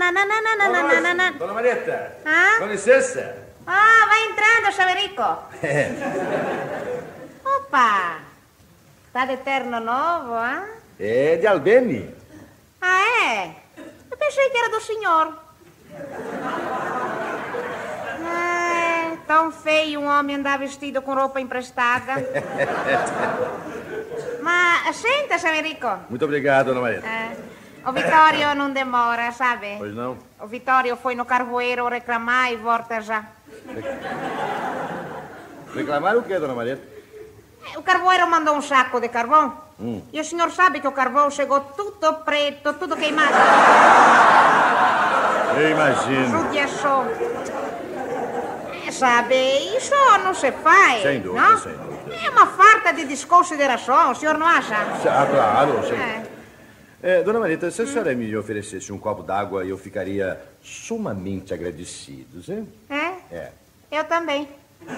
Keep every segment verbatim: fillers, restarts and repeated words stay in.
Nananana. Dona Marieta, Ah? com licença. Ah, vai entrando, Xaverico. É. Opa! Tá de terno novo, ah? É de Albeni. Ah, é? Eu pensei que era do senhor. É, tão feio um homem andar vestido com roupa emprestada. Mas senta, Xaverico. Muito obrigado, Dona Marieta. É, o Vitório não demora, sabe? Pois não? O Vitório foi no carvoeiro reclamar e volta já. Reclamar o quê, Dona Marieta? O carvoeiro mandou um saco de carvão. Hum. E o senhor sabe que o carvão chegou tudo preto, tudo queimado. Eu imagino. Judiação. É, sabe, isso não se faz. Sem dúvida, não? sem dúvida. É uma farta de desconsideração, o senhor não acha? Ah, claro, sim. É. É, Dona Marieta, se a senhora me oferecesse um copo d'água, eu ficaria sumamente agradecido, hein? É? É. Eu também.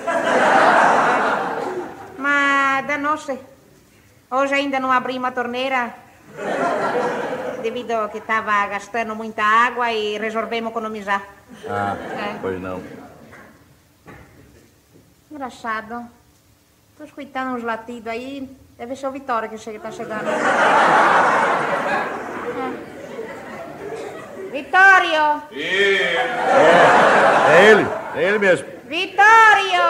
Mas danou-se. Hoje ainda não abri uma torneira devido ao que estava gastando muita água e resolvemos economizar. Ah, É. pois não. Engraçado. Tô escutando uns latidos aí. Deve ser o Vitório que chega, tá chegando. É. Vitório! É, é ele, é ele mesmo. Vitório!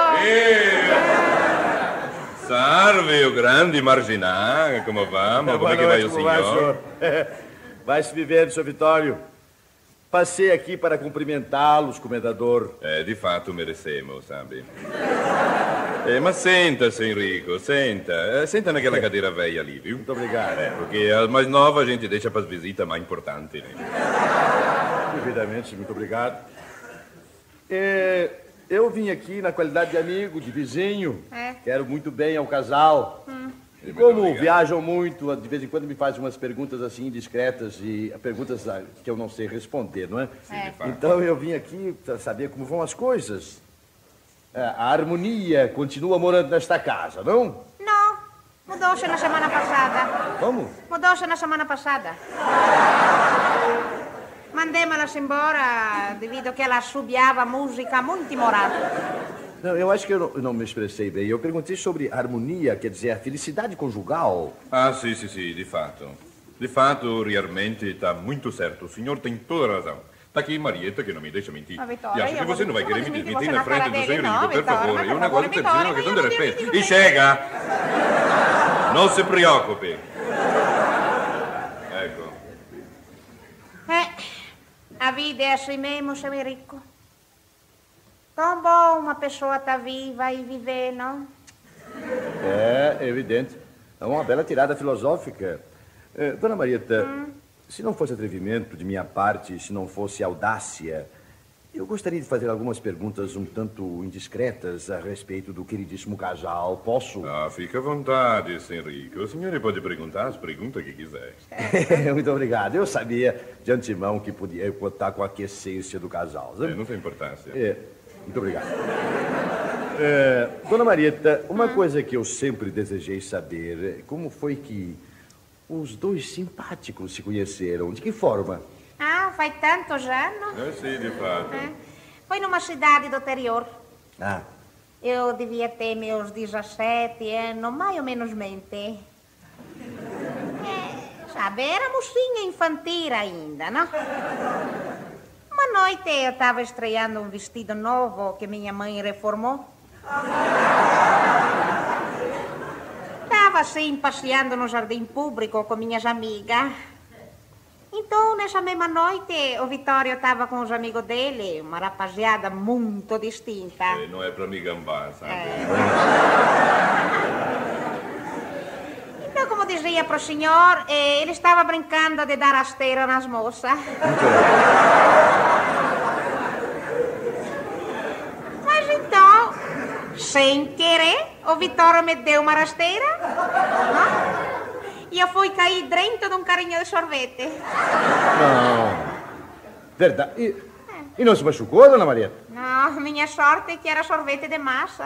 Salve, o grande marginal, como vamos? Como é que vai o Como vai, senhor? Vai se vivendo, senhor Vitório. Passei aqui para cumprimentá-los, comendador. É, de fato merecemos, sabe? É, mas senta-se, Enrico, senta. É, senta naquela cadeira velha ali, viu? Muito obrigado. É, porque as mais novas a gente deixa para as visitas mais importantes, né? Devidamente, muito obrigado. É, eu vim aqui na qualidade de amigo, de vizinho. É. Quero muito bem ao casal. Hum. E Muito como obrigado. viajam muito, de vez em quando me fazem umas perguntas assim indiscretas e perguntas ah, que eu não sei responder, não é? Sim, de fato. Então eu vim aqui para saber como vão as coisas. É, a harmonia continua morando nesta casa, não? Não, mudou-se na semana passada. Como? Mudou-se na semana passada. Mandemos-las embora devido que ela assobiava música muito imoral. Não, eu acho que eu não, eu não me expressei bem. Eu perguntei sobre harmonia, quer dizer, a felicidade conjugal. Ah, sim, sim, sim, de fato. De fato, realmente está muito certo. O senhor tem toda a razão. Está aqui Marieta, que não me deixa mentir. Ah, Vitória, e acho eu que vou- você não vai eu querer vou me desmentir desmentir você na na frente cara do dele, senhorito, não, por Vitória, favor. mas É um por negócio favor, que é uma Vitória, questão de eu não respeito. digo E que- chega! Não se preocupe. Ecco. É, a vida é assim mesmo, Xaverico. Tão bom uma pessoa estar viva e viver, não? É, é evidente. É uma bela tirada filosófica. É, Dona Marieta, se não fosse atrevimento de minha parte, se não fosse audácia, eu gostaria de fazer algumas perguntas um tanto indiscretas a respeito do queridíssimo casal. Posso? Ah, fica à vontade, Enrico. O senhor pode perguntar as perguntas que quiser. Muito obrigado. Eu sabia de antemão que podia contar com a aquiescência do casal. É, não tem importância. É, muito obrigado. É, Dona Marieta, uma coisa que eu sempre desejei saber é como foi que os dois simpáticos se conheceram. De que forma? Ah, faz tantos anos. É, sim, de fato. É. Foi numa cidade do interior. Ah, Eu devia ter meus dezessete anos, mais ou menos mente. É, sabe, era mocinha infantil ainda, não? Uma noite eu estava estreando um vestido novo que minha mãe reformou. Estava assim, passeando no jardim público com minhas amigas. Então, nessa mesma noite, o Vitório estava com os amigos dele, uma rapaziada muito distinta. É, não é para me gambar, sabe? É. Então, como dizia para o senhor, eh, ele estava brincando de dar rasteira nas moças. Mas então, sem querer, o Vitório me deu uma rasteira. Não? E eu fui cair dentro de um carinho de sorvete. não. Verdade. E, e não se machucou, Dona Marieta? Não, minha sorte é que era sorvete de massa.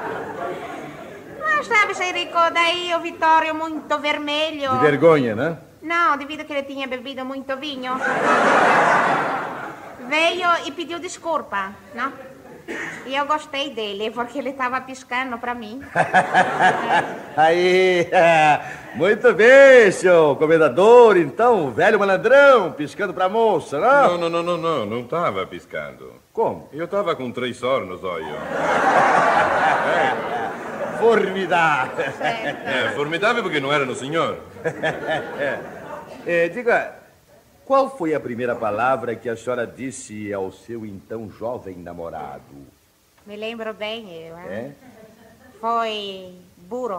Mas sabe, Enrico, daí o Vitório muito vermelho. De vergonha, né? Não, devido que ele tinha bebido muito vinho. Veio e pediu desculpa, não? E eu gostei dele, porque ele estava piscando para mim. Aí, muito bem, seu comendador. Então, o velho malandrão piscando pra moça, não? Não, não, não, não, não, não estava piscando. Como? Eu estava com três soros nos olhos. Formidável. É, formidável porque não era no senhor. É, diga, qual foi a primeira palavra que a senhora disse ao seu então jovem namorado? Me lembro bem, eu. É? Hein? Foi burro.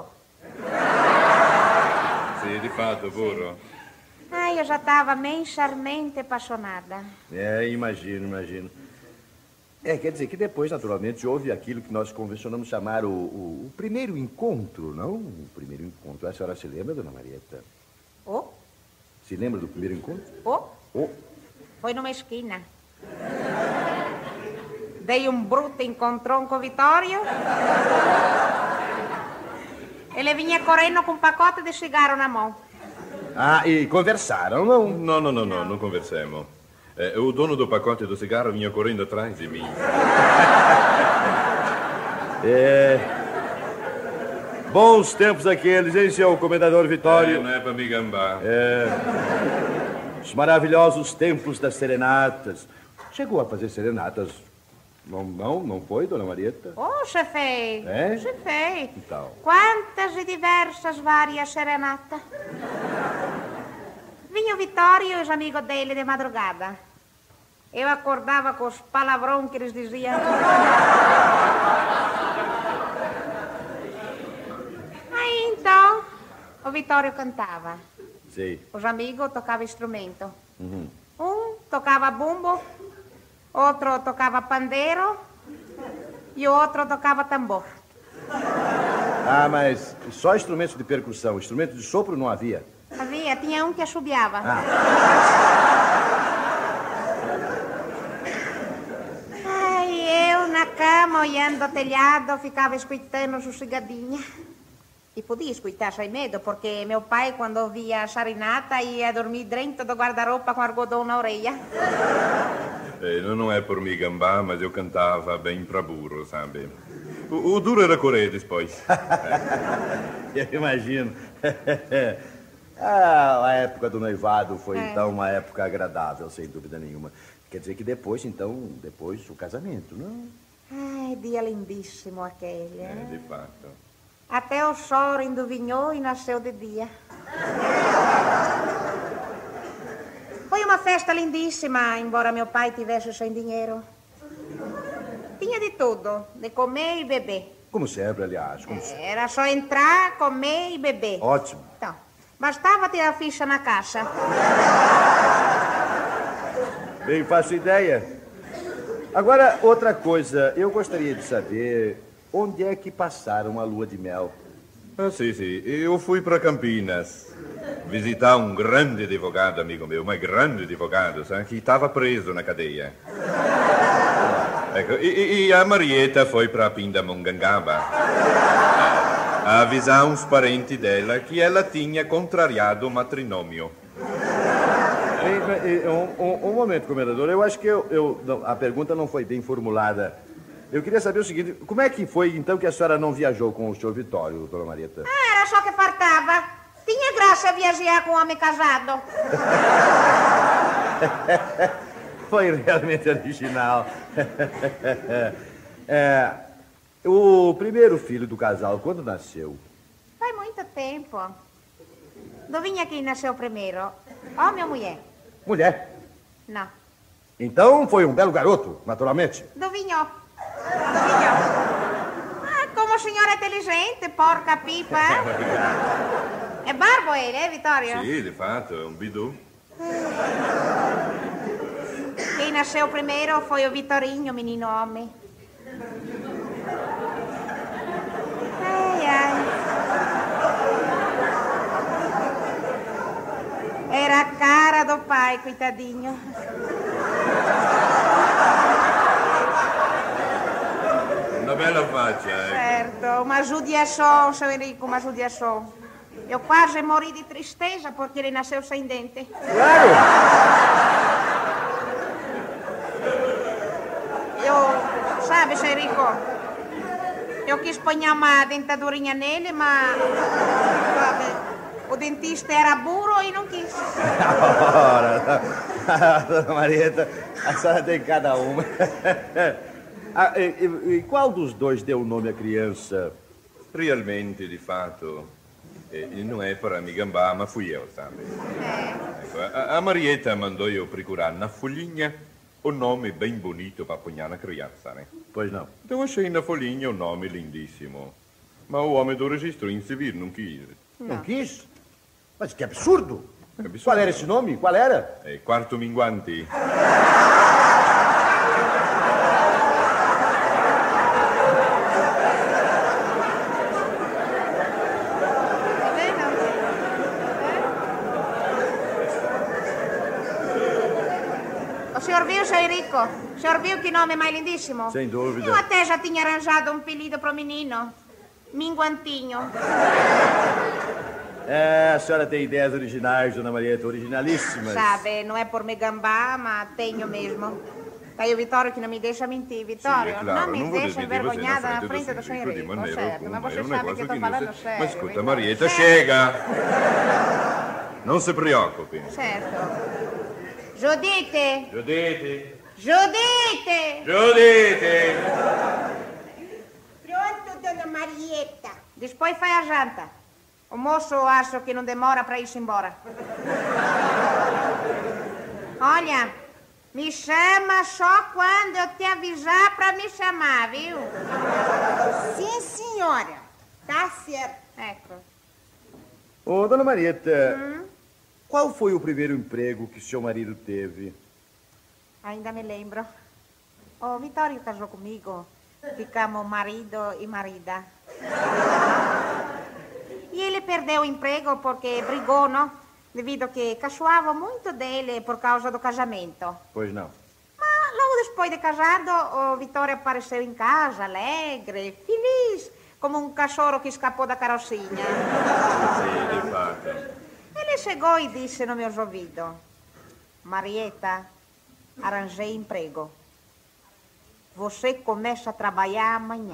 Sim, de fato, burro. Ai, eu já estava mensalmente apaixonada. É, imagino, imagino. É, quer dizer que depois, naturalmente, houve aquilo que nós convencionamos chamar o, o, o primeiro encontro, não? O primeiro encontro. A senhora se lembra, dona Marieta? Oh? Se lembra do primeiro encontro? Oh? Oh. Foi numa esquina. Dei um bruto encontrão com o Vitório. Ele vinha correndo com um pacote de cigarro na mão. Ah, e conversaram, não? Não, não, não, não, não conversemos. É, o dono do pacote do cigarro vinha correndo atrás de mim. É... Bons tempos aqueles, hein, seu comendador Vitório? É, não é pra me gambar. É... Os maravilhosos tempos das serenatas. Chegou a fazer serenatas? Não, não, não foi, dona Marieta? Oh, chefe. É? Chefe. Então. Quantas e diversas várias serenatas. Vinha o Vitório e os amigos dele de madrugada. Eu acordava com os palavrões que eles diziam. Aí então, o Vitório cantava. Sim. Os amigos tocavam instrumento. Uhum. Um tocava bumbo, outro tocava pandeiro e o outro tocava tambor. Ah, mas só instrumentos de percussão, instrumentos de sopro não havia? Havia, tinha um que assobiava. Ah. Ai, eu na cama, olhando o telhado, ficava escutando sossegadinha. E podia escutar sem medo, porque meu pai, quando ouvia a serenata, ia dormir dentro do guarda-roupa com algodão na orelha. É, não é por me gambar, mas eu cantava bem pra burro, sabe? O, o duro era correr depois. Eu imagino. Ah, a época do noivado foi, É. então, uma época agradável, sem dúvida nenhuma. Quer dizer que depois, então, depois o casamento, não? Ai, dia lindíssimo aquele. É, hein? de fato. Até o sol enduvinhou e nasceu de dia. Foi uma festa lindíssima, embora meu pai tivesse sem dinheiro. Tinha de tudo, de comer e beber. Como sempre, aliás. Como sempre. Era só entrar, comer e beber. Ótimo. Então, bastava ter a ficha na caixa. Bem, faço ideia. Agora, outra coisa. Eu gostaria de saber onde é que passaram a lua de mel. Ah, sim, sim. Eu fui para Campinas visitar um grande advogado, amigo meu, mas grande advogado, sabe, que estava preso na cadeia. Ecco, e, e a Marieta foi para Pindamonhangaba a avisar uns parentes dela que ela tinha contrariado o matrimônio. Ei, ei, um, um, um momento, comendador. Eu acho que eu, eu, não, a pergunta não foi bem formulada. Eu queria saber o seguinte, como é que foi, então, que a senhora não viajou com o senhor Vitório, dona Marieta? Ah, era só que fartava. Tinha graça viajar com um homem casado. Foi realmente original. É, o primeiro filho do casal, quando nasceu? Faz muito tempo. Adivinha quem nasceu primeiro? Homem ou mulher? Mulher. Não. Então foi um belo garoto, naturalmente. Adivinhou. Adivinhou. Ah, como o senhor é inteligente, porca pipa. É barbo ele, é, Vitório? Sim, de fato, é um bidu. Quem nasceu primeiro foi o Vitorinho, menino homem. Ai, ai. Era a cara do pai, coitadinho. Uma bela faccia, ecco. Certo, uma judiação, seu Enrico, uma judiação. Eu quase morri de tristeza porque ele nasceu sem dente. Claro! Eu, sabe, seu Rico, eu quis pôr uma dentadurinha nele, mas, sabe, o dentista era burro e não quis. Ora, dona Marieta, a senhora tem cada uma. Ah, e, e, e qual dos dois deu o nome à criança? Realmente, di fatto, eh, non è para mi gambà, ma fui eu, sabe? É. Ecco, a, a Marieta mandou eu procurar na folhinha o nome bem bonito para apunhar na criança, né? Pois não. Então achei na folhinha o nome lindíssimo. Mas o homem do registro em civil não quis. Não quis? Mas que absurdo! É absurdo. Qual era esse nome? Qual era? É Quarto Minguante. Tá vendo? É? O senhor viu, seu Rico? O senhor viu que nome mais lindíssimo? Sem dúvida. Eu até já tinha arranjado um apelido pro menino. Minguantinho. É, a senhora tem ideias originais, dona Marieta, originalíssimas. Sabe, não é por me gambar, mas tenho mesmo. Tá aí o Vitório que não me deixa mentir. Vitório, Sim, é claro, não me não vou deixa desmentir você envergonhada na do frente do síndico senhor de Rico, maneira certo? alguma. Mas você É um sabe que negócio eu tô que falando não se- sério. Mas escuta, Vitório. Marieta, Certo. chega! Não se preocupe. Certo. Giudite! Giudite! Giudite! Giudite! Pronto, dona Marieta. Depois faz a janta. O moço acho que não demora para ir-se embora. Olha, me chama só quando eu te avisar para me chamar, viu? Sim, senhora. Tá certo. Ecco. Ô, dona Marieta, qual foi o primeiro emprego que seu marido teve? Ainda me lembro. O Vitório casou comigo. Ficamos marido e marida. E ele perdeu o emprego porque brigou, não? Devido que caçoava muito dele por causa do casamento. Pois não. Mas logo depois de casado, o Vitório apareceu em casa, alegre, feliz, como um cachorro que escapou da carrocinha. Sì, di fatto. Ele chegou e disse no meu ouvido: Marieta, arranjei emprego. Você começa a trabalhar amanhã.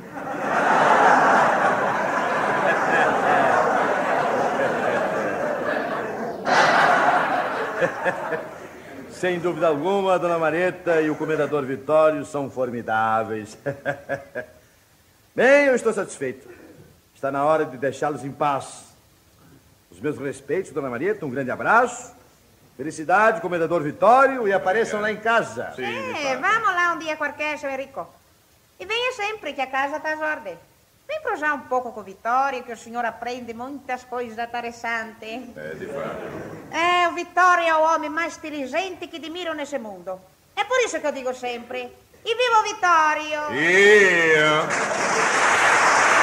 Sem dúvida alguma, a dona Marieta e o comendador Vitório são formidáveis. Bem, eu estou satisfeito. Está na hora de deixá-los em paz. Os meus respeitos, dona Marieta, um grande abraço. Felicidade, comendador Vitório, e apareçam lá em casa. Sì, di É, fatto. vamos lá um dia qualquer, seu Rico. E venha sempre, que a casa está às ordens. Vem projar um pouco com o Vitório, que o senhor aprende muitas coisas interessantes. Eh, di fatto. É, o Vitório é o homem mais inteligente que admiro nesse mundo. É por isso que eu digo sempre: e viva o Vitório! Io!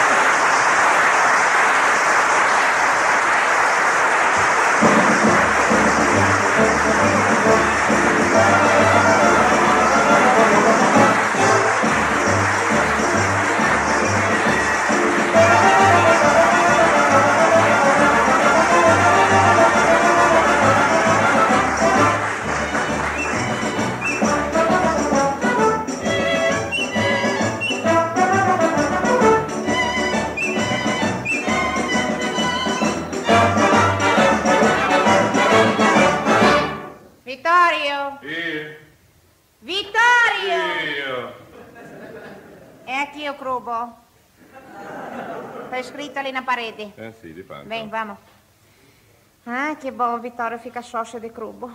Vitório! Io! Vitório! Io! É aqui o cubo. Está escrito ali na parede. Eh sì, di fatto. Vem, vamos. Ah, que bom, o Vitório fica sócio de cubo.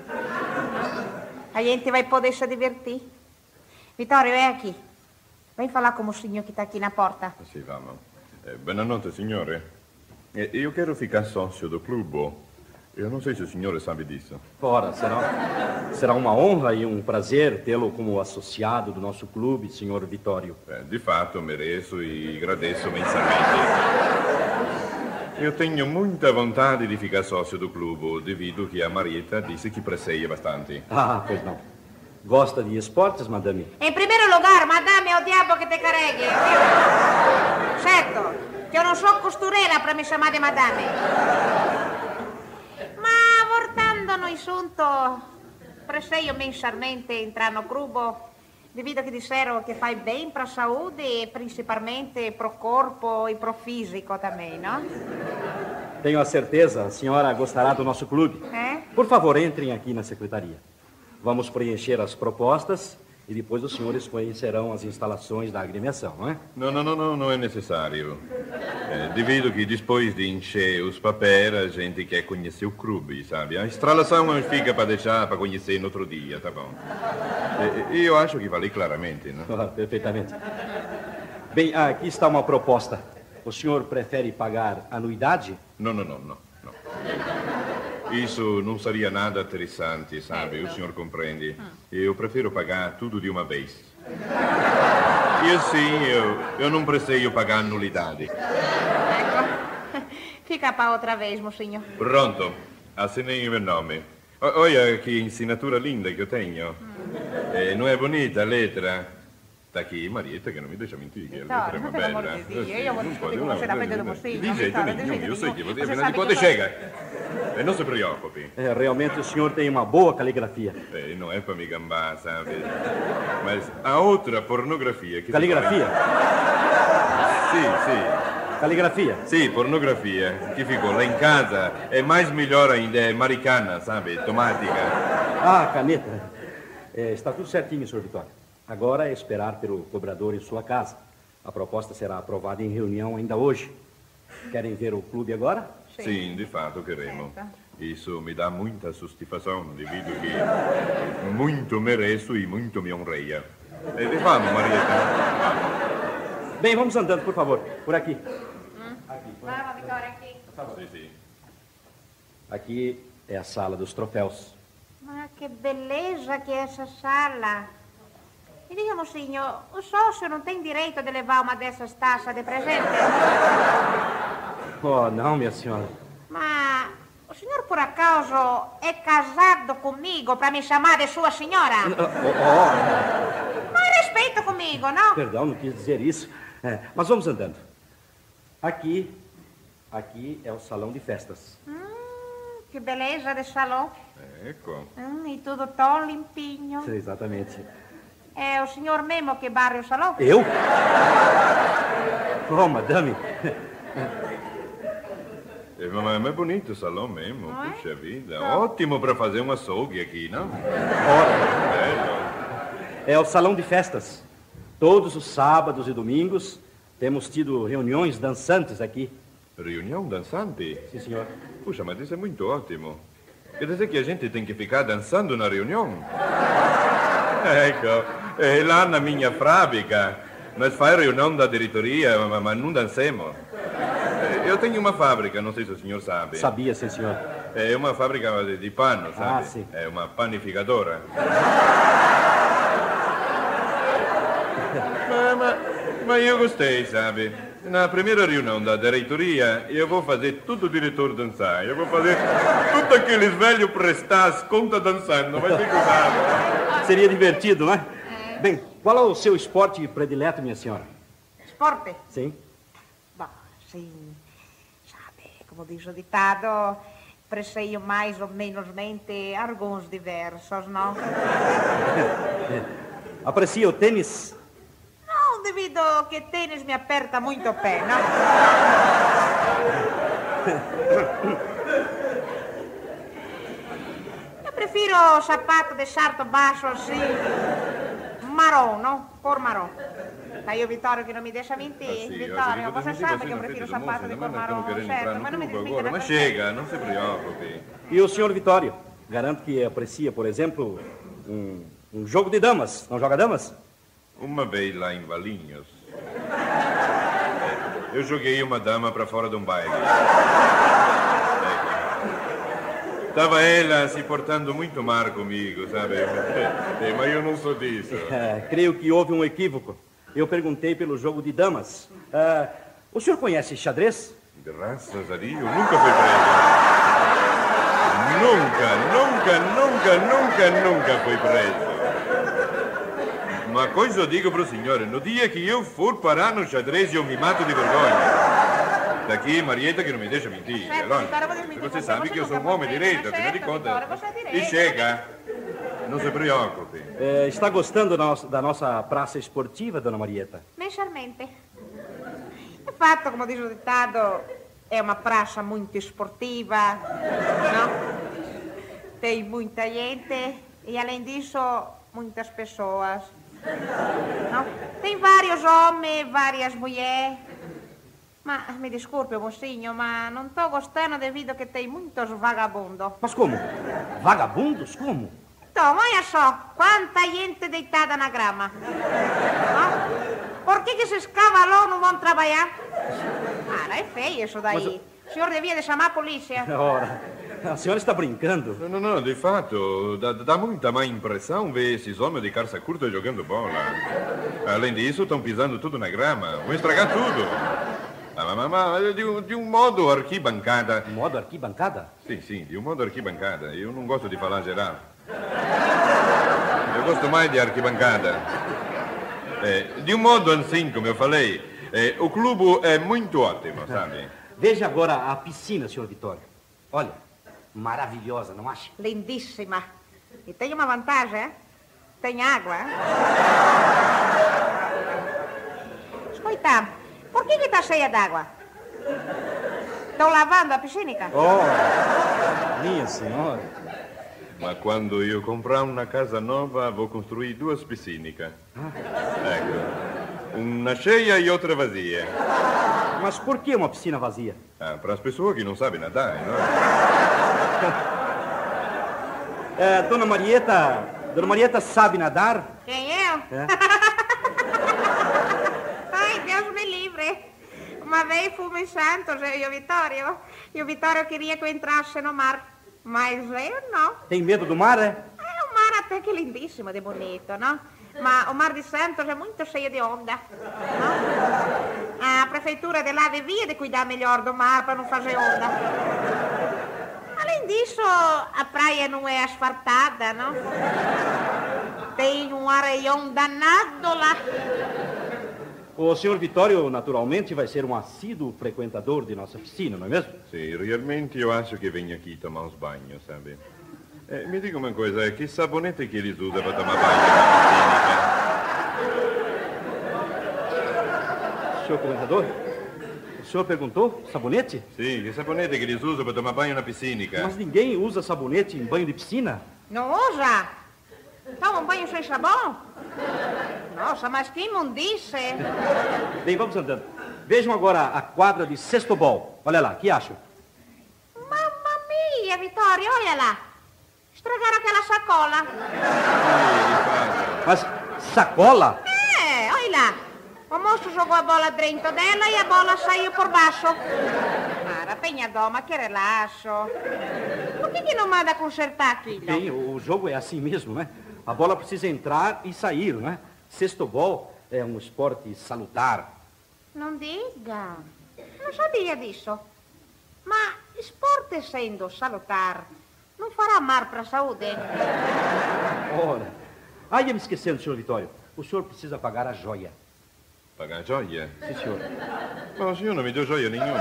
A gente vai poder se divertir. Vitório, é aqui. Vem falar com o mocinho que está aqui na porta. Sì, vamos. Eh, buonanotte, signore. Eh, io quero ficar sócio do clube. Eu não sei se o senhor sabe disso. Ora, será, será uma honra e um prazer tê-lo como associado do nosso clube, senhor Vitório. Eh, di fatto mereço e agradeço imensamente. Eu tenho muita vontade de ficar sócio do clube, devido que a Marieta disse que preceia bastante. Ah, pois não. Gosta de esportes, madame? Em primeiro lugar, madame, é o diabo que te carregue, viu? Certo? que eu não sou costureira para me chamar de madame. Ma voltando no assunto, receio mensalmente entrar no clube, devido a que disseram que faz bem para a saúde e principalmente para o corpo e para o físico também, não? Tenho a certeza, a senhora gostará do nosso clube. É? Por favor, entrem aqui na secretaria. Vamos preencher as propostas e depois os senhores conhecerão as instalações da agremiação, não é? Não, não, não, não, não é necessário. É, devido que depois de encher os papéis, a gente quer conhecer o clube, sabe? A instalação fica para deixar para conhecer no outro dia, tá bom? E, e eu acho que falei claramente, não? Ah, perfeitamente. Bem, aqui está uma proposta. O senhor prefere pagar anuidade? Não, não, não, não, não. Isso não seria nada interessante, sabe? O senhor compreende. Eu prefiro pagar tudo de uma vez. E assim, eu, eu não preciso pagar nulidade. Ecco. Fica para outra vez, mocinho. Pronto, assinei o meu nome. O- Olha que assinatura linda que eu tenho. Eh, não é bonita a letra? Tá aqui, Marieta, que não me deixa mentir, que a letra é uma pelo amor bella. de Dio, Eh, io voglio non discutere pode, con não, você na frente do não, mocinho, De jeito Vittorio, de nenhum, jeito eu sei nenhum. que você, Você afinal sabe de contas, que eu chega. E não se preocupe. É, realmente o senhor tem uma boa caligrafia. Eh, não é para me gambar, sabe? Mas a outra pornografia que... Caligrafia? Sim, sim. Caligrafia? Sim, pornografia que ficou lá em casa é mais melhor ainda, é americana, sabe? Automática. Ah, caneta. É, está tudo certinho, senhor Vitório. Agora é esperar pelo cobrador em sua casa. A proposta será aprovada em reunião ainda hoje. Querem ver o clube agora? Sim, de fato queremos. Certo. Isso me dá muita satisfação, devido que muito mereço e muito me honreia. E vamos, Marieta. Vamos. Bem, vamos andando, por favor. Por aqui. Vamos, Vitória, aqui. Sim, sim. Aqui é a sala dos troféus. Ma che bellezza que é essa sala. E diga, mocinho, o sócio não tem direito de levar uma dessas taças de presente? Oh, não, minha senhora. Ma o senhor, por acaso, é casado comigo para me chamar de sua senhora? Oh, oh, Mas respeito comigo, não? perdão, não quis dizer isso. É, mas vamos andando. Aqui, aqui é o salão de festas. Hum, que beleza de salão. Ecco. Hum, e tudo tão limpinho. Exatamente. É o senhor mesmo que barre o salão? Eu? Oh, madame. É, mas é bonito o salão mesmo, Não é? puxa vida. Ótimo para fazer um açougue aqui, não? Ora, É, é o salão de festas. Todos os sábados e domingos temos tido reuniões dançantes aqui. reunião dançante? Sim, senhor. Puxa, mas isso é muito ótimo. Quer dizer que a gente tem que ficar dançando na reunião? Ecco, é lá na minha fábrica, nós fazemos reunião da diretoria, mas, mas não dançamos. Eu tenho uma fábrica, não sei se o senhor sabe. Sabia, sim, senhor. É uma fábrica de, de pano, sabe? Ah, sim. É uma panificadora. mas, mas, mas eu gostei, sabe? Na primeira reunião da diretoria, eu vou fazer tudo o diretor dançar. Eu vou fazer tudo aqueles velhos prestar as contas dançando. Vai ser cuidado. Seria divertido, não é? Bem, qual é o seu esporte predileto, minha senhora? Esporte? Sim. Bom, sim, sabe, como diz o ditado, preceio mais ou menos mente alguns diversos, não? Aprecia o tênis? Não, devido que tênis me aperta muito o pé, não? Eu prefiro o sapato de salto baixo assim, marrom, não? Cor marrom. Daí o Vitório que não me deixa mentir. Ah, sim, eu Vitório, acredito você muito em sabe você que eu na prefiro o frente do sapato moço, de mas cor nós estamos marrom, querendo entrar certo? no Mas não me clube desliga agora. na Mas frente. chega, não se preocupe. E o senhor Vitório? Garanto que aprecia, por exemplo, um, um jogo de damas. Não joga damas? Uma vez lá em Valinhos, eu joguei uma dama para fora de um baile. Estava ela se portando muito mal comigo, sabe? É, mas eu não sou disso. É, creio que houve um equívoco. Eu perguntei pelo jogo de damas. Ah, o senhor conhece xadrez? Graças a Deus, nunca fui preso. Nunca, nunca, nunca, nunca, nunca fui preso. Uma coisa eu digo para o senhor, no dia que eu for parar no xadrez, eu me mato de vergonha. Daqui, Marieta, que não me deixa mentir. Certo, Allora, Vittorio, vou desmentir você você, sabe você que eu sou nunca um homem foi direito, bem, afinal de certo, contas. Vittorio, você é direito. E chega. Não se preocupe. É, está gostando da nossa, da nossa praça esportiva, dona Marieta? Mensalmente. De fato, como diz o ditado, é uma praça muito esportiva, não? Tem muita gente e, além disso, muitas pessoas. Não? Tem vários homens, várias mulheres. Mas, me desculpe, mocinho, mas não estou gostando devido que tem muitos vagabundos. Mas como? Vagabundos? Como? Então, olha só, quanta gente deitada na grama. Não? Por que, que esses cavalos não vão trabalhar? Cara, é feio isso daí. Mas... O senhor devia de chamar a polícia. Ora, a senhora está brincando? Não, não, não, de fato, dá, dá muita má impressão ver esses homens de calça curta jogando bola. Além disso, estão pisando tudo na grama. Vão estragar tudo. Ah, mas, mas de, um, de um modo arquibancada... Modo arquibancada? Sim, sim, de um modo arquibancada. Eu não gosto de falar geral. Eu gosto mais de arquibancada. É, de um modo assim, como eu falei, é, o clube é muito ótimo, sabe? Veja agora a piscina, senhor Vitório. Olha, maravilhosa, não acha? Lindíssima. E tem uma vantagem, hein? Tem água, hein? Escuta, por que que tá cheia d'água? Estão lavando a piscina? Oh, minha senhora. Mas quando eu comprar uma casa nova, vou construir duas piscinas. Ecco, uma cheia e outra vazia. Mas por que uma piscina vazia? Ah, para as pessoas que não sabem nadar, não é? É, dona Marieta, dona Marieta sabe nadar? Quem, eu? É. Ai, Deus me livre. Uma vez fomos em Santos, eu e o Vitório, e o Vitório queria que eu entrasse no mar. Mas eu não. Tem medo do mar, é? É um mar até que lindíssimo de bonito, não? Mas o mar de Santos é muito cheio de onda, não? A prefeitura de lá devia de cuidar melhor do mar para não fazer onda. Além disso, a praia não é asfaltada, não? Tem um areião danado lá. O senhor Vitório, naturalmente, vai ser um assíduo frequentador de nossa piscina, não é mesmo? Sim, realmente eu acho que venho aqui tomar uns banhos, sabe? Eh, me diga uma coisa, que sabonete que eles usam para tomar banho na piscina? Senhor comendador? O senhor perguntou? Sabonete? Sim, que sabonete que eles usam para tomar banho na piscina? Mas ninguém usa sabonete em banho de piscina? Não usa? Toma um banho sem sabão? Nossa, mas que imundice! Bem, vamos andando. Vejam agora a quadra de cestobol. Olha lá, que acham? Mamma mia, Vitória, olha lá. Estragaram aquela sacola. Mas sacola? É, olha lá. O moço jogou a bola dentro dela e a bola saiu por baixo. Cara, tenha dó, mas que relaxo. Por que que não manda consertar aquilo? Bem, o jogo é assim mesmo, né? A bola precisa entrar e sair, não é? Cestobol é um esporte salutar. Não diga. Não sabia disso. Mas esporte sendo salutar, não fará mal para a saúde? Ora. Ah, ia me esquecendo, senhor Vitório. O senhor precisa pagar a joia. Pagar joia? Sim, senhor. Mas o senhor não me deu joia nenhuma.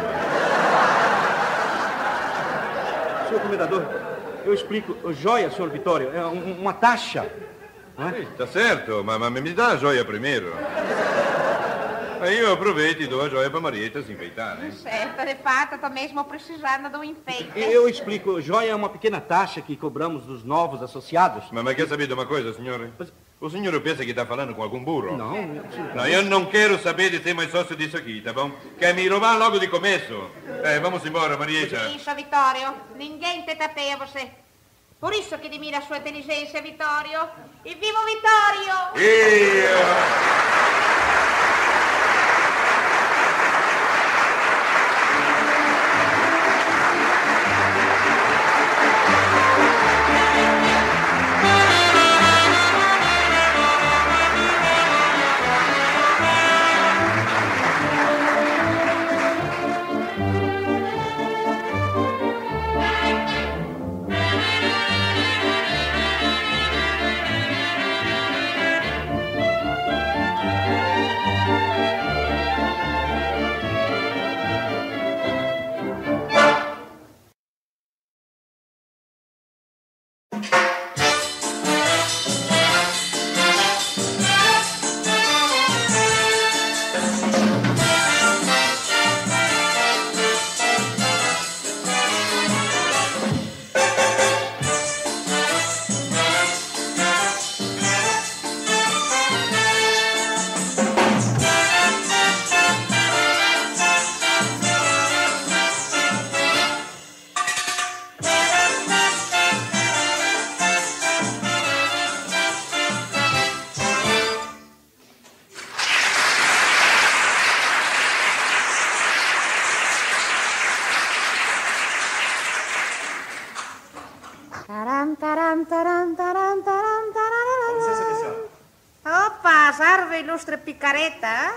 Senhor comendador, eu explico. Joia, senhor Vitório, é um- uma taxa. Não é? Sim, tá certo, mas, mas me dá a joia primeiro. Aí eu aproveito e dou a joia para Marieta se enfeitar, né? Certo, de fato, eu tô mesmo precisando de um enfeite. Eu explico. Joia é uma pequena taxa que cobramos dos novos associados. Mas, mas quer saber de uma coisa, senhor? O senhor pensa que está falando com algum burro? Não, Não, eu não quero saber de ser mais sócio disso aqui, tá bom? Quer me roubar logo de começo? É, vamos embora, Marieta. Isso, Vitório. Ninguém te tapeia você. Por isso que admira a sua inteligência, Vitório. E viva o Vitório! Io! Taran, taran, taran, taran, taran, taran. Com licença, minha senhora. Opa, salve, ilustre picareta.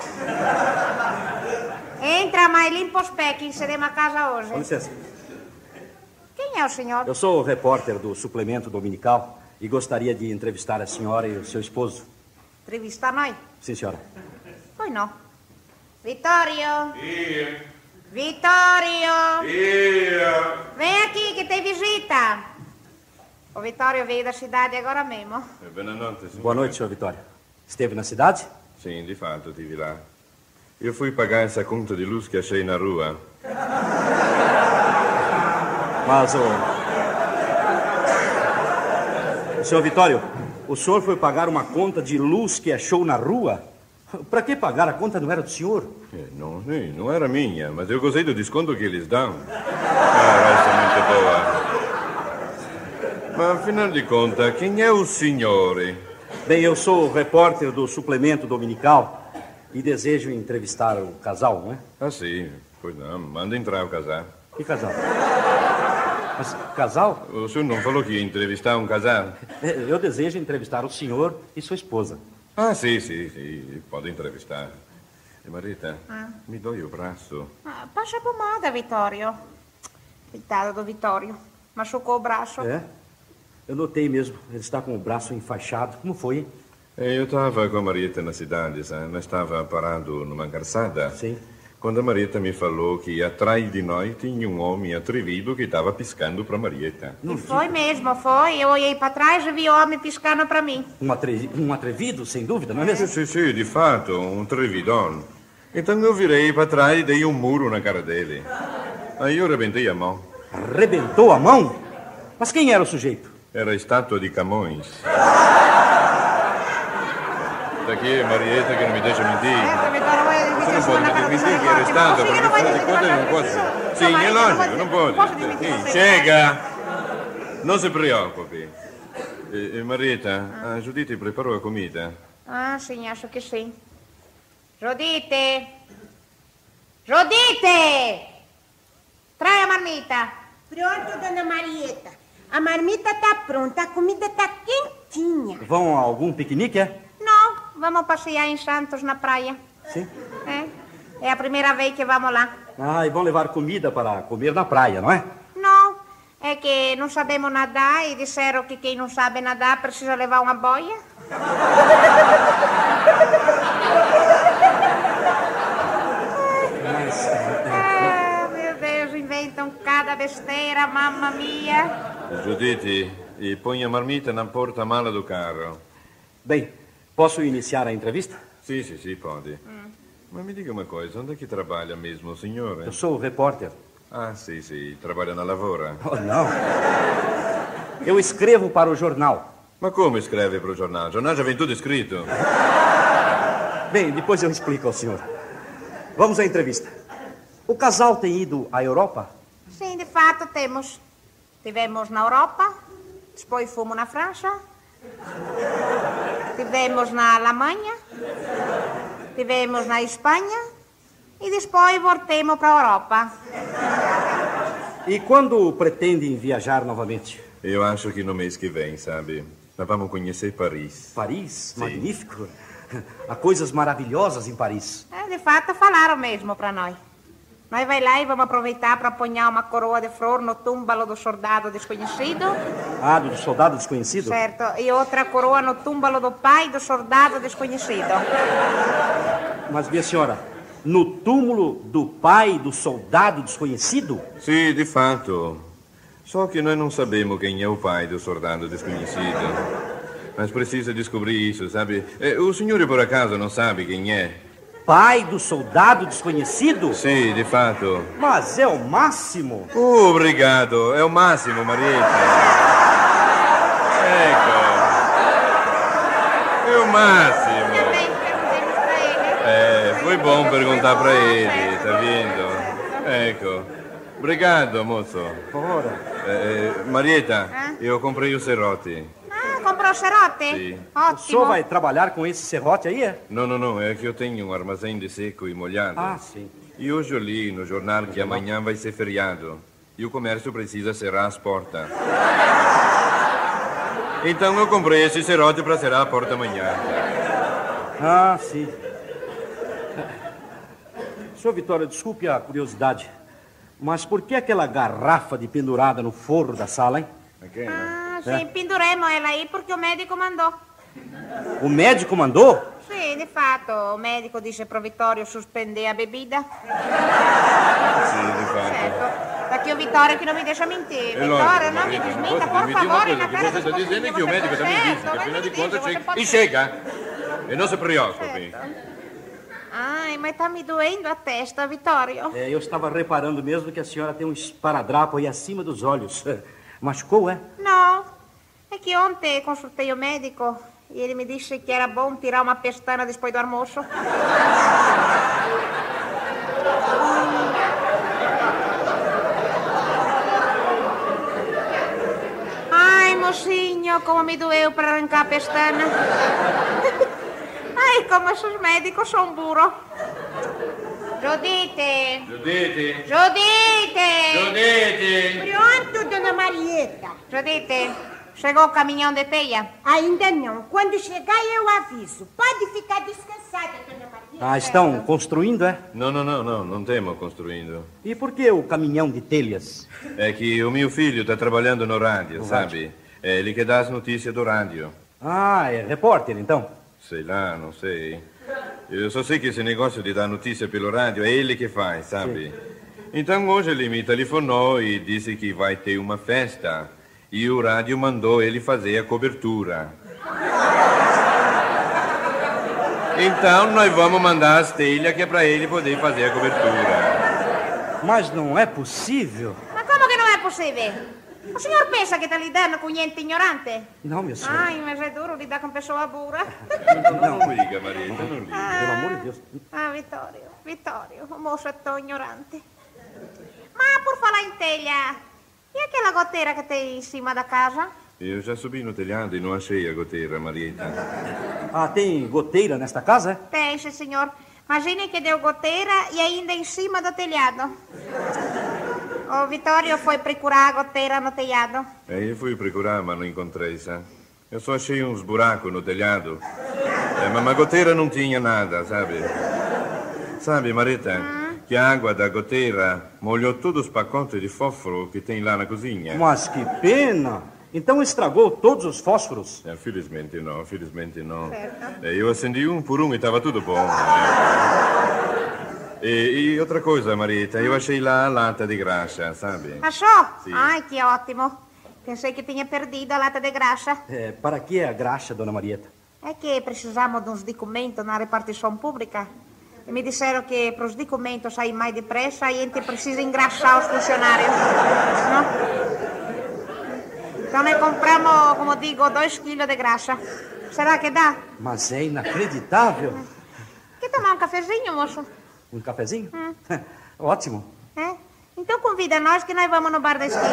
Entra, mas limpa os pés, que encedemos a casa hoje. Com licença. Quem é o senhor? Eu sou o repórter do suplemento dominical e gostaria de entrevistar a senhora e o seu esposo. Entrevista nós? Sim, senhora. Pois não. Vittorio. Ia, Vittorio. ia. Vem aqui que tem visita. O Vittorio veio da cidade agora mesmo. Buonanotte, signore. Boa noite, senhor Vitória. Esteve na cidade? Sim, di fatto, estive lá. Eu fui pagar essa conta de luz que achei na rua. Mas o... o senhor Vitório, o senhor foi pagar uma conta de luz que achou na rua? Para que pagar? A conta não era do senhor? Eh, não, sim, não era minha, mas eu gostei do desconto que eles dão. Ah, essa é muito boa. Mas, afinal de contas, quem é o senhor? Bem, eu sou o repórter do suplemento dominical e desejo entrevistar o casal, não é? Ah, sim. Pois não, manda entrar o casal. Que casal? Mas casal? O senhor não falou que ia entrevistar um casal? Eu desejo entrevistar o senhor e sua esposa. Ah, sim, sim, sim. Pode entrevistar. E, Marita, me dói o braço. Ah, passa pomada, Vittorio. Coitado do Vittorio. Machucou o braço. É? Eu notei mesmo. Ele está com o braço enfaixado. Como foi, hein? Eu estava com a Marieta na cidade, sabe? Nós estava parado numa calçada. Sim. Quando a Marieta me falou que atrás de nós tinha um homem atrevido que estava piscando para a Marieta. E foi mesmo, foi. Eu olhei para trás e vi o homem piscando para mim. Um, atre... um atrevido, sem dúvida, não é mesmo? Sim, sim, de fato, um atrevidão. Então eu virei para trás e dei um muro na cara dele. Aí eu rebentei a mão. Arrebentou a mão? Mas quem era o sujeito? Era a estátua de Camões. Tá aqui, Marieta, que não me deixa mentir. Essa, Vittorio, vai Você não pode me desmentir que era estátua, porque afinal de contas não pode. Sim, é lógico, não pode. Sim, chega! Não se preoccupi. Eh, eh, Marieta, a Giuditta preparou a comida. Ah, sim, acho que sim. Giuditte! Giuditte! Trai a marmita. Pronto, dona Marieta. A marmita tá pronta, a comida tá quentinha. Vão a algum piquenique, é? Não, vamos passear em Santos, na praia. Sim. É, é a primeira vez que vamos lá. Ah, e vão levar comida para comer na praia, não é? Não, é que não sabemos nadar e disseram que quem não sabe nadar precisa levar uma boia. Mas... Ah, meu Deus, inventam cada besteira, mamma mia. Giuditte, e põe a marmita na porta-mala do carro. Bem, posso iniciar a entrevista? Sim, sim, sim, pode. Mas me diga uma coisa, onde é que trabalha mesmo o senhor? Eu sou o repórter. Ah, sim, sim, trabalha na lavoura. Oh, não. Eu escrevo para o jornal. Mas como escreve para o jornal? O jornal já vem tudo escrito. Bem, depois eu explico ao senhor. Vamos à entrevista. O casal tem ido à Europa? Sim, de fato temos. Tivemos na Europa, depois fomos na França, tivemos na Alemanha, tivemos na Espanha e depois voltemos para a Europa. E quando pretendem viajar novamente? Eu acho que no mês que vem, sabe? Nós vamos conhecer Paris. Paris? Magnífico. Há coisas maravilhosas em Paris. É, de fato, falaram mesmo para nós. Nós vai lá e vamos aproveitar para apanhar uma coroa de flor no túmulo do soldado desconhecido. Ah, do soldado desconhecido? Certo. E outra coroa no túmulo do pai do soldado desconhecido. Mas, minha senhora, no túmulo do pai do soldado desconhecido? Sim, de fato. Só que nós não sabemos quem é o pai do soldado desconhecido. Mas precisa descobrir isso, sabe? O senhor, por acaso, não sabe quem é? Pai do soldado desconhecido? Sim, de fato. Mas é o máximo. Obrigado. É o máximo, Marieta. Ecco. É o máximo. Também perguntemos para ele. É, foi bom perguntar para ele, tá vendo? Ecco. Obrigado, moço. Ora. É, Marieta, Ah? eu comprei o serrote. Ah, comprou cerote? Sim. Ótimo. O senhor vai trabalhar com esse serrote aí, é? Não, não, não. É que eu tenho um armazém de seco e molhado. Ah, sim. E hoje eu li no jornal que amanhã vai ser feriado. E o comércio precisa cerrar as portas. Então eu comprei esse cerote para serrar a porta amanhã. Ah, sim. Senhor Vitório, desculpe a curiosidade, mas por que aquela garrafa de pendurada no forro da sala, hein? Okay, Ah, sim, penduremos ela aí porque o médico mandou. O médico mandou? Sì, di fatto, il medico dice pro Vittorio sospende a bebida. Sì, di fatto. Certo, perché o Vittorio che non mi deixa mentir. É Vittorio, lógico, non mi Marita, não desminta, posso por admitir uma favore, coisa na que cara você está do dizendo é que o você médico também certo, disse, que mas afinal de me dice, contas você chega... pode E ser. chega! E não se preocupe. Ai, mas tá me doendo a testa, Vittorio. É, eu estava reparando mesmo que a senhora tem um esparadrapo aí acima dos olhos. Machucou, é? No, è che ontem consultei o medico e ele me disse que era bom tirar uma pestana depois do almoço. Ai, mocinho, como me doeu para arrancar a pestana. Ai, como esses médicos são burros. Giudite! Giudite! Giudite! Giudite! Pronto, dona Marieta. Giudite, chegou o caminhão de teia? Ainda não. Quando chegar, eu aviso. Pode ficar descansada, dona Marieta. Ah, estão construindo, é? Não, não, não, não, não temos construindo. E por que o caminhão de telhas? É que o meu filho está trabalhando no rádio, sabe? É ele que dá as notícias do rádio. Ah, é repórter, então? Sei lá, não sei. Eu só sei que esse negócio de dar notícia pelo rádio é ele que faz, sabe? Então hoje ele me telefonou e disse que vai ter uma festa e o rádio mandou ele fazer a cobertura. Então nós vamos mandar as telhas que é para ele poder fazer a cobertura. Mas não é possível. Ma come che non è possibile? O senhor pensa che sta lidando com gente ignorante? Não, minha senhora. Ai, mas é duro lidar com pessoa burra. Não liga, Marita, não liga. Pelo amor de Deus. Ah, Vittorio, Vittorio, o moço é tão ignorante. Mas por falar em telha, e aquela goteira que tem em cima da casa? Eu já subi no telhado e não achei a goteira, Marieta. Ah, tem goteira nesta casa, é? Tem, sim, senhor. Imagine que deu goteira e ainda em cima do telhado. O Vittorio foi procurar a goteira no telhado. Aí eu fui procurar, mas não encontrei, sabe? Eu só achei uns buracos no telhado. É, mas a goteira não tinha nada, sabe? Sabe, Marita, hum? que a água da goteira molhou todos os pacotes de fósforo que tem lá na cozinha. Mas que pena! Então estragou todos os fósforos? É, felizmente não, felizmente não. Certo. É, eu acendi um por um e estava tudo bom. Né? E, e outra coisa, Marita, eu achei lá a lata de graxa, sabe? Achou? Sim. Ai, que ótimo. Pensei que tinha perdido a lata de graxa. É, para que a graxa, dona Marieta? É que precisamos de uns documentos na repartição pública. E me disseram que para os documentos sair mais depressa, a gente precisa engraxar os funcionários. Não? Então nós compramos, como digo, dois quilos de graxa. Será que dá? Mas é inacreditável. Quer tomar um cafezinho, moço? Um cafezinho? Hum. Ótimo. É? Então convida nós que nós vamos no bar da esquina.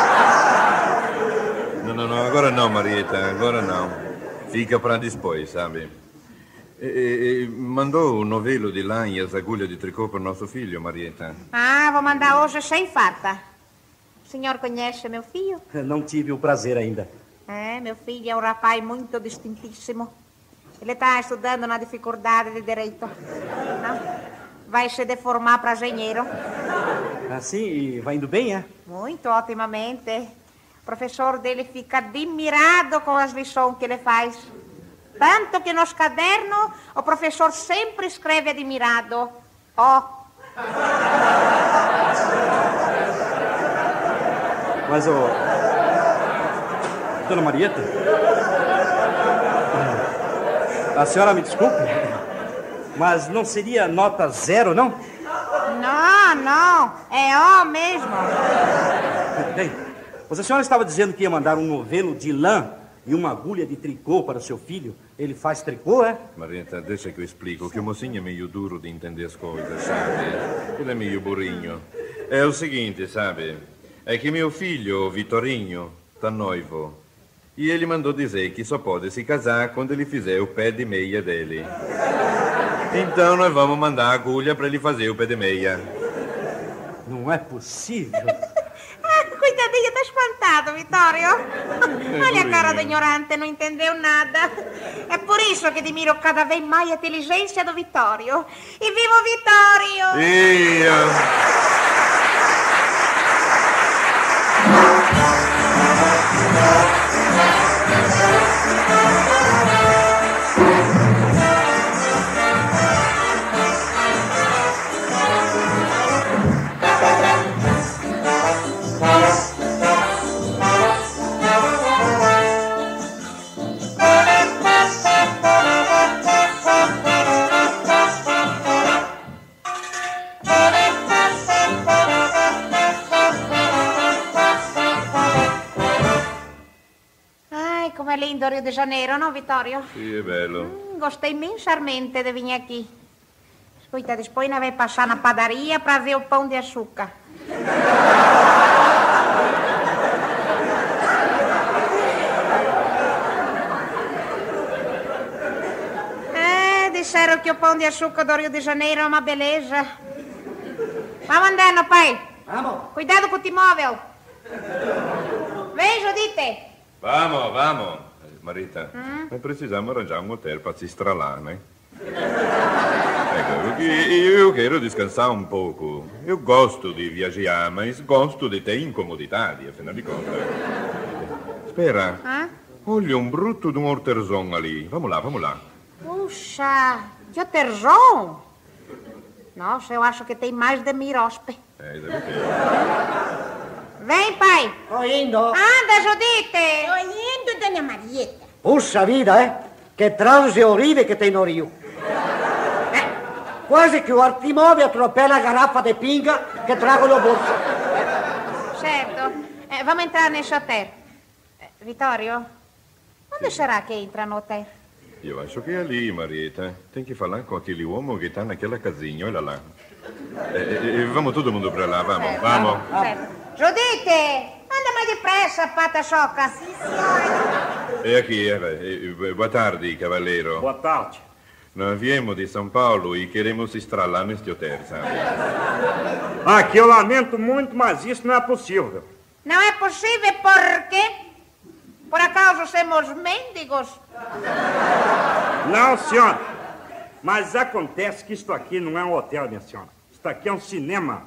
Não, não, não, agora não, Marieta, agora não. Fica para depois, sabe? E, e, e mandou o novelo de lã e as agulhas de tricô para o nosso filho, Marieta. Ah, vou mandar hoje sem farta. O senhor conhece meu filho? Não tive o prazer ainda. É, meu filho é um rapaz muito distintíssimo. Ele está estudando na dificuldade de direito. Não? Vai se deformar para engenheiro. Assim, e vai indo bem, é? Muito otimamente. O professor dele fica admirado com as lições que ele faz. Tanto que nos cadernos o professor sempre escreve admirado. Ó. Oh. Mas, ô... Dona Marieta? A senhora me desculpe, mas não seria nota zero, não? Não, não. É ó mesmo. Bem, mas a senhora estava dizendo que ia mandar um novelo de lã e uma agulha de tricô para o seu filho. Ele faz tricô, é? Marieta, deixa que eu explico, que o mocinho é meio duro de entender as coisas, sabe? Ele é meio burrinho. É o seguinte, sabe? É que meu filho, o Vitorinho, tá noivo. E ele mandou dizer que só pode se casar quando ele fizer o pé de meia dele. Então nós vamos mandar a agulha para ele fazer o pé de meia. Não é possível. Cuidado Judinha tá espantado, Vittorio. Olha a cara do ignorante, não entendeu nada. É por isso que admiro cada vez mais a inteligência do Vittorio. E viva o Vittorio! Io... Come lindo Rio de Janeiro, no, Vittorio? Sì, è bello. Mm, gostei imensamente de vir aqui. Escuta, depois nós vamos passar na padaria para ver o pão de açúcar. É, disseram que o pão de açúcar do Rio de Janeiro é uma beleza. Vamos andando, pai. Vamos. Cuidado com o timóvel. Vem, Judite. Vamos, vamos. Marita, mm? precisiamo arrangiare un hotel per si stralare. Ecco, io quero descansar un poco. Eu gosto di viaggiare, mas gosto di te incomodità, afinal di contas. Spera, Ah? olha um bruto de um horterzão ali. Vamos lá, vamos lá. Puxa, que horterzão. Nossa, eu acho que tem mais de mirospe. Eh, deve ter. Vem, pai. Tô indo. Anda, Judite. Tô indo, dona Marieta. Puxa vida, eh? Che trânsito orribile che tem no Rio. Eh, quasi che o artimóvel atropella a garrafa de pinga che trago no bolso. Certo. Eh, vamos entrar nesse hotel. Eh, Vittorio, onde será que entra no hotel? Io acho che è lì, Marieta. Tem que falar com aquele uomo che sta naquela casinha, olha lá. Eh, eh, vamos todo mundo pra lá, vamos, Certo. vamos. Certo. Judite, anda mais depressa, pata choca. Sim, senhora. E aqui, eh, eh, boa tarde, cavaleiro. Boa tarde. Nós viemos de São Paulo e queremos estralar neste hotel, sabe? Aqui eu lamento muito, mas isso não é possível. Não é possível porque, por acaso, somos mendigos? Não, senhora. Mas acontece que isto aqui não é um hotel, minha senhora. Isto aqui é um cinema.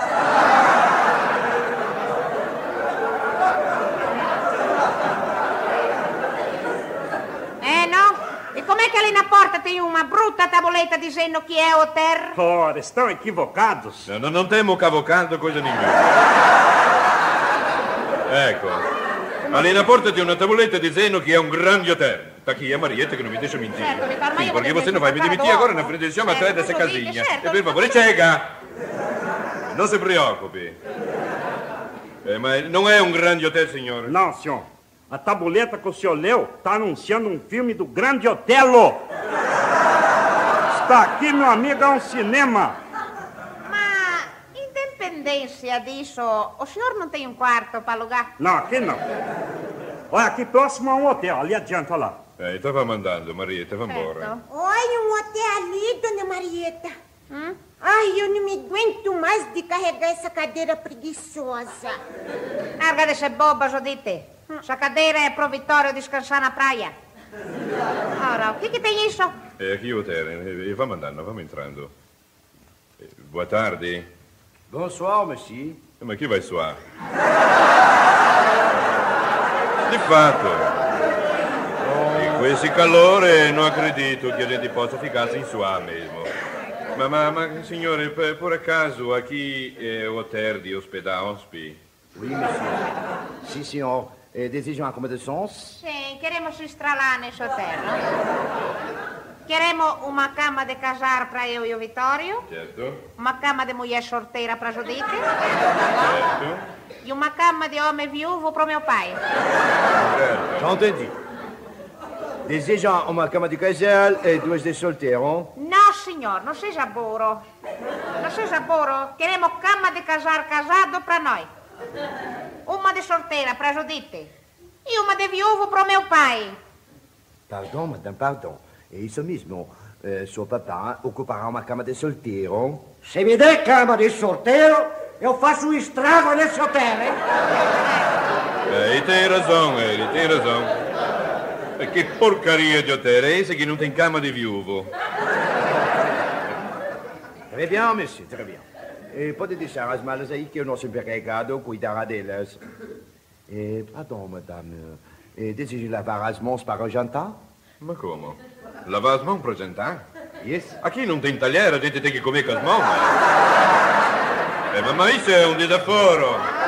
É, não? E como é que ali na porta tem uma bruta tabuleta dizendo que é hotel? Ora, estão equivocados. Não, não, não temos cavocado coisa nenhuma. Ecco. Ali na porta tem uma tabuleta dizendo que é um grande hotel. Tá aqui a Marieta que não me deixa mentir. Certo, Vittorio, ma Sim, io porque voglio você não vai me fare demitir dopo. agora na frente desse homem Certo, atrás dessa posso dire, casinha. certo. E per favore, chega. Não se preocupe. É, mas não é um grande hotel, senhor. Não, senhor. A tabuleta que o senhor leu está anunciando um filme do Grande Otelo. Está aqui, meu amigo, é um cinema. Mas, independência disso, o senhor não tem um quarto para alugar? Não, aqui não. Olha, aqui próximo a um hotel, ali adiante, olha lá. É, estava mandando, Marieta, vamos embora. Certo. Olha um hotel ali, dona Marieta. Hum? Ai, eu não me aguento mais de carregar essa cadeira preguiçosa. Larga de ser boba, Judite. Essa cadeira é pro Vittorio descansar na praia. Ora, o que que tem isso? É aqui o hotel, e e vamos andando, vamos entrando. Eh, Boa tarde. Bonsoir, monsieur. Ma chi vai suar? Di fatto. E questo calore non acredito che a gente possa ficar sem suar mesmo. Ma, ma, ma signore, per, por acaso aqui é o hotel de hospedar hóspede? Oui, monsieur. Si, senhor. Eh, deseja uma acomodação? Sim, queremos estralar nesse hotel. Queremos uma cama de casar para eu e o Vittorio, Certo, uma cama de mulher sorteira para Judite certo, e uma cama de homem viúvo para o meu pai. certo. Já entendi. Deseja uma cama de casal e duas de solteiro? Não, senhor, não seja burro. Não seja burro. Queremos cama de casar casado para nós. Uma de solteira para Judite e uma de viúvo para o meu pai. Pardon, madame, pardon. É isso mesmo. Eh, seu papá ocupará uma cama de solteiro. Se mi der cama di sorteiro, eu faço um estrago nesse hotel, hein? É, e tem razão, ele, tem razão. Que porcaria de hotel é esse que não tem cama de viúvo? Très bien, monsieur, très bien. E pode deixar as malas aí que o nosso empregado cuidará delas. E, pardon, madame. E, deseja lavar as mãos para o jantar? Mas como? Lavar as mãos para jantar? Yes. Aqui não tem talher, a gente tem que comer com as mãos. É, mas isso é um desaforo.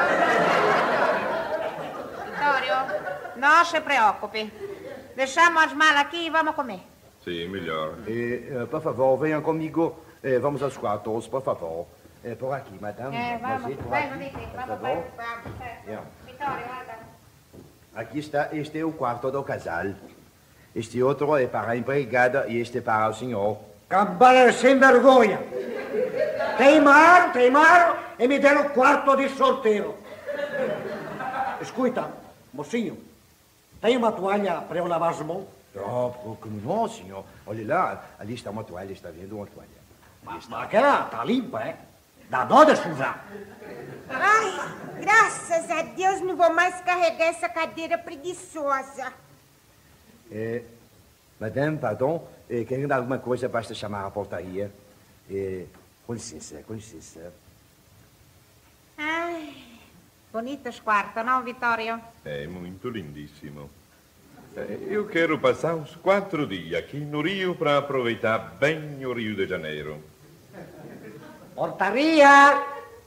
Vittorio, não se preocupe. Deixamos as malas aqui e vamos comer. Sim, melhor. E, uh, por favor, venham comigo. Eh, vamos aos quartos, por favor. Eh, por aqui, madame. É, vamos. Mas, por Vai, aqui, Rodrigo, por vamos, favor. vai, vamos. Yeah. Vittorio, guarda. Aqui está, este é o quarto do casal. Este outro é para a empregada e este é para o senhor. Cambale sem vergonha. Teimaram, teimaram e me deram quarto de solteiro. Escuta, mocinho, tem uma toalha para eu lavar as mãos? Oh, como não, senhor? Olha lá, ali está uma toalha, está vendo uma toalha. Mas, mas aquela tá limpa, é? Dá dó de sujar. Ai, graças a Deus não vou mais carregar essa cadeira preguiçosa. Eh, madame, pardon, eh, querendo alguma coisa, basta chamar a portaria. Eh, com licença, com licença. Ai, bonitos quartos, não, Vittorio? É muito lindíssimo. É, eu quero passar uns quatro dias aqui no Rio para aproveitar bem o Rio de Janeiro. Portaria!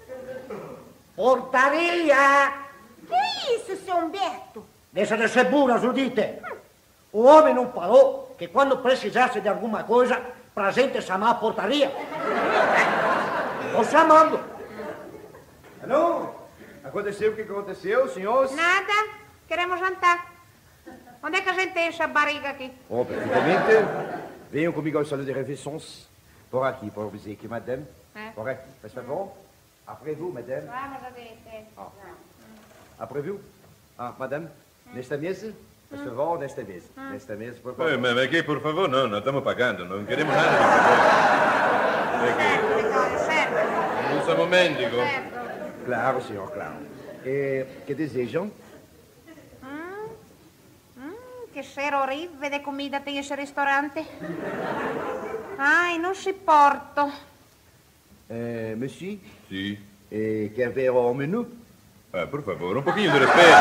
Portaria! Que é isso, seu Humberto? Deixa de ser burra, Judite. O homem não falou que quando precisasse de alguma coisa, pra gente chamar a portaria? Estou chamando. Alô? Aconteceu o que aconteceu, senhores? Nada, queremos jantar. Onde é que a gente enche a barriga aqui? Oh, perfeitamente. Venham comigo ao salão de refeições. Por aqui, por vous aqui, madame. É. Por aqui, faz favor. Après vous, madame. Vamos, Rodrigo. Ah. Après vous. Ah, madame, nesta mesa. Faz favor, nesta mesa. Nesta mesa, por favor. É, mas aqui, por favor, não, não estamos pagando, não queremos nada de favor. É Certo, Vittorio, certo. que não somos mendigos. Certo. Claro, senhor, claro. E que desejam? Hum, hum, que cheiro horrível de comida tem esse restaurante. Ai, não suporto. Eh, monsieur, Sim. eh, quer ver o menu? Ah, por favor, um pouquinho de respeito.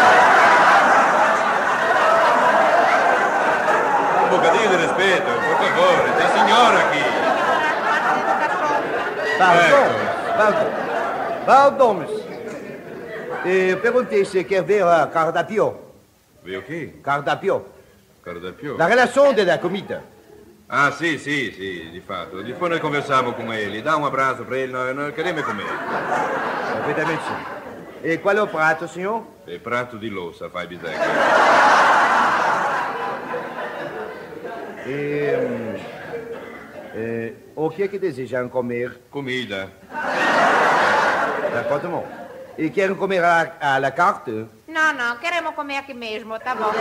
Um bocadinho de respeito, por favor. Tem senhora aqui. Pardon, pardon. Pardon, monsieur. Eh, eu perguntei se quer ver a cardápio. Vê o quê? Cardápio. Cardápio? La relação da comida. Ah, sì, sì, sì, di fatto. Di poi noi conversiamo con ele. Dá um abraço para ele, nós, nós queremos comer. Perfeitamente, sim. E qual é o prato, senhor? É prato di louça, fai biseca. E, hum, eh, o que é que desejam comer? Comida. D'accord, bom. E querem comer à, à la carte? Não, não, queremos comer aqui mesmo, tá bom.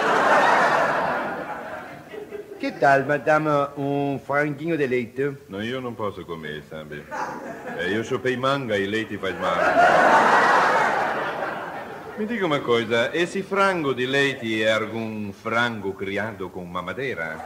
Que tal, madame, um franguinho de leite? No, io non posso comer, sabe? Eh, io chupei manga e leite faz mal. Mi diga uma coisa, esse frango di leite é algum frango criado com mamadeira?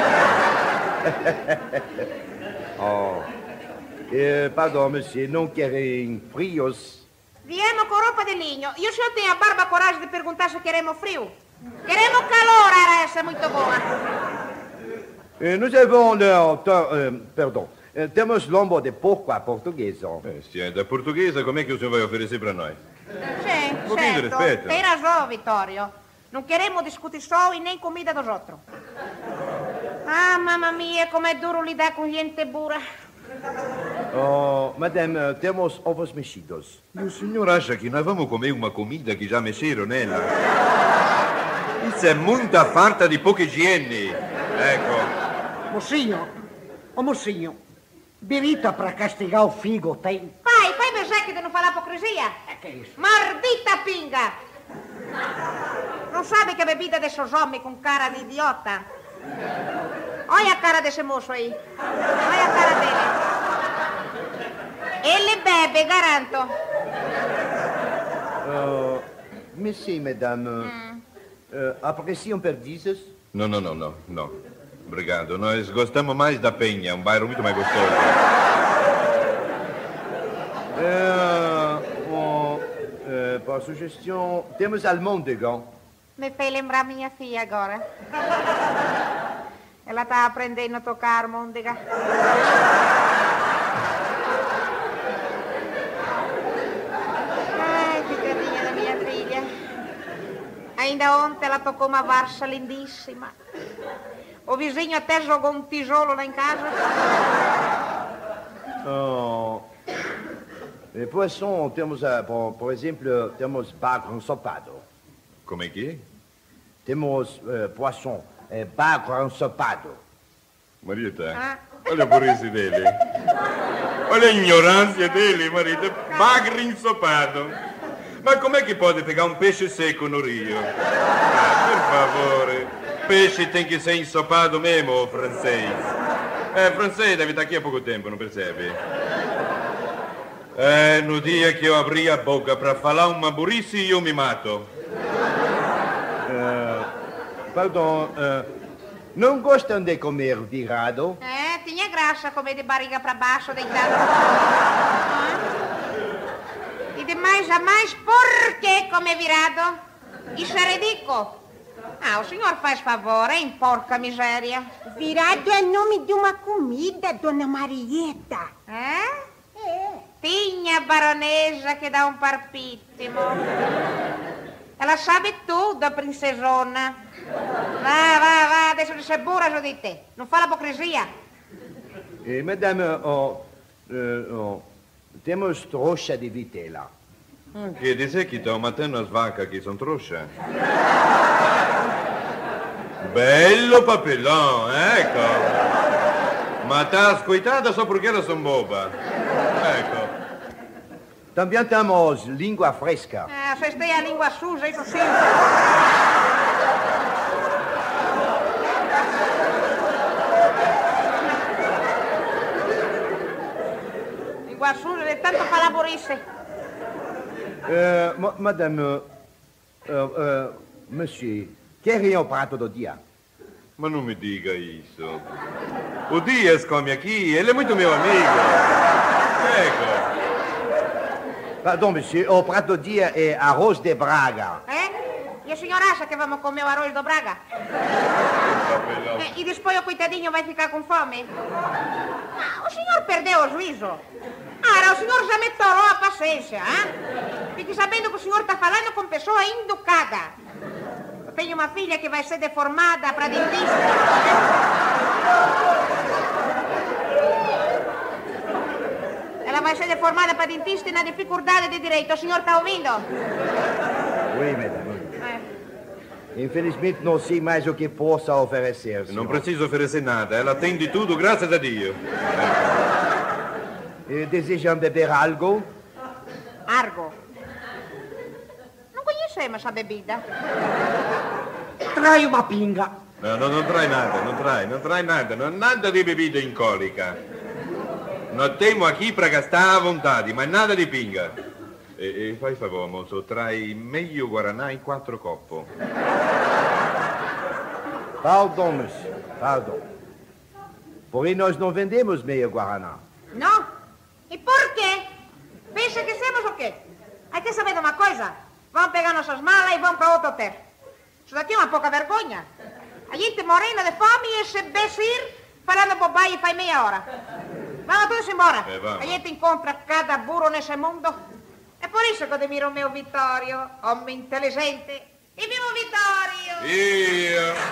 Oh. Eh, pardon, monsieur, não querem frios? Viemos com roupa de linho. E o senhor tem a barba coragem de perguntar se queremos frio? Queremos calor, era essa muito boa. Eh, nous avons le... Euh, pardon. Eh, temos lombo de porco à portuguesa. Eh, se é da portuguesa, como é que o senhor vai oferecer para nós? Sim, Um pouquinho de certo. respeito. Tem razão, Vittorio. Não queremos discussão e nem comida dos outros. Ah, mamma mia, como é duro lidar com gente burra. Oh, madame, eh, temos ovos mexidos. E o senhor acha que nós vamos comer uma comida que já mexeram nela? Isso é muita farta de pouca higiene. Ecco. Mocinho, ô mocinho, birita para castigar o figo tem? Pai, fai beseque de não falar hipocrisia. É que é isso? Maldita pinga! Não sabe que a bebida desses homens com cara de idiota? Olha a cara desse moço aí. Olha a cara dele. Ele bebe, garanto. Oh, Merci, madame. Hum. Uh, apreciam perdizes? Não, não, não, não, não. Obrigado. Nós gostamos mais da Penha, um bairro muito mais gostoso. Uh, um, uh, por sugestão, temos almôndega. Me fez lembrar minha filha agora. Ela está aprendendo a tocar almôndega. Ai, que tadinha da minha filha. Ainda ontem ela tocou uma marcha lindíssima. O vizinho até jogou um tijolo lá em casa. Oh. E poisson, temos, uh, por, por exemplo, temos bagre ensopado. Como é que é? Temos uh, poisson, é, bagre ensopado. Marieta, Ah. olha a burrice dele. Olha a ignorância dele, Marieta. Bagre ensopado. Mas como é que pode pegar um peixe seco no rio? Ah, por favor. Peixe tem que ser ensopado mesmo, francês. É, francês deve estar aqui há pouco tempo, não percebe? É, no dia que eu abri a boca para falar uma burrice, eu me mato. Uh, pardon, uh, não gostam de comer virado? É, tinha graça comer de barriga para baixo, deitado. E demais, jamais, por que comer virado? Isso é ridículo. Ah, o senhor faz favor, hein, porca miséria. Virado é nome de uma comida, dona Marieta. É? É. Tinha baronesa que dá um parpítimo. Ela sabe tudo, a princesona. Vá, vá, vá, deixa de ser burra, Judite. Não fala hipocrisia. E, madame, oh, uh, oh, temos trouxa de vitela. Quer dizer que estão matando as vacas que são trouxa? Bello papelão, ecco. Matar as coitadas só porque elas são bobas. Ecco. Também temos língua fresca. Ah, vocês têm a língua suja, isso sim. Língua suja de tanto falar burrice. Uh, ma madame, uh, uh, monsieur, querem o prato do dia? Mas não me diga isso. O Dias come aqui, ele é muito meu amigo. Ecco. Pardon, monsieur, o prato do dia é arroz de Braga. É? E a senhora acha que vamos comer o arroz do Braga? Papelão. É, e depois o coitadinho vai ficar com fome? Ah, o senhor perdeu o juízo. Ah, o senhor já me torou a paciência, hein? Fique sabendo que o senhor está falando com pessoa educada. Eu tenho uma filha que vai ser deformada para dentista. Ela vai ser deformada para dentista e na dificuldade de direito. O senhor está ouvindo? Oui, madame. É. Infelizmente não sei mais o que possa oferecer. Não senhor. preciso oferecer nada, ela tem de tudo, graças a Dio. E desejam beber algo? Argo. Não conhecemos a bebida. Trai uma pinga. Não, não, não trai nada, não trai, não trai nada, não nada de bebida alcoólica. Nós temos aqui para gastar à vontade, mas nada de pinga. E, e fai favore, moço, trai meio Guaraná em quatro copos. Pardon, monsieur, pardon. Porém, nós não vendemos meia Guaraná. Não? E por quê? Pensa que somos o quê? Aí quer saber de uma coisa? Vamos pegar nossas malas e vamos para outro hotel. Isso daqui é uma pouca vergonha. A gente morrendo de fome e esse imbecil falando bobagem faz meia hora. Vamos todos embora. É, vamos. A gente encontra cada burro nesse mundo. É por isso que eu admiro o meu Vittorio, homem inteligente. E viva o Vittorio! Io!